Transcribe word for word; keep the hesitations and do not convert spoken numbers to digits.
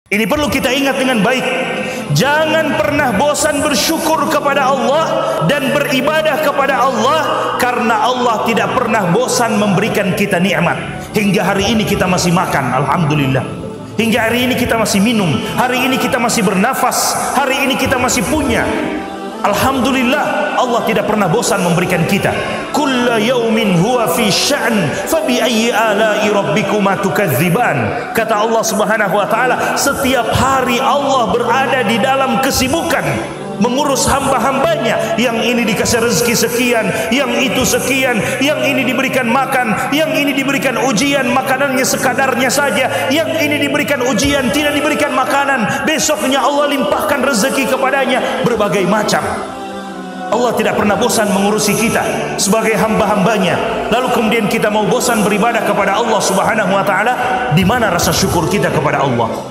Ini perlu kita ingat dengan baik. Jangan pernah bosan bersyukur kepada Allah dan beribadah kepada Allah, karena Allah tidak pernah bosan memberikan kita nikmat. Hingga hari ini kita masih makan, alhamdulillah. Hingga hari ini kita masih minum, hari ini kita masih bernafas, hari ini kita masih punya. Alhamdulillah, Allah tidak pernah bosan memberikan kita. Kulla yaumin huwa fi sya'n, fa bi ayyi ala'i rabbikuma tukadziban. Kata Allah Subhanahu wa taala, setiap hari Allah berada di dalam kesibukan mengurus hamba-hambanya. Yang ini dikasih rezeki sekian, yang itu sekian, yang ini diberikan makan, yang ini diberikan ujian, makanannya sekadarnya saja, yang ini diberikan ujian, tidak diberikan makanan, besoknya Allah limpahkan rezeki kepadanya, berbagai macam. Allah tidak pernah bosan mengurusi kita sebagai hamba-hambanya. Lalu kemudian kita mau bosan beribadah kepada Allah Subhanahu wa taala, di mana rasa syukur kita kepada Allah?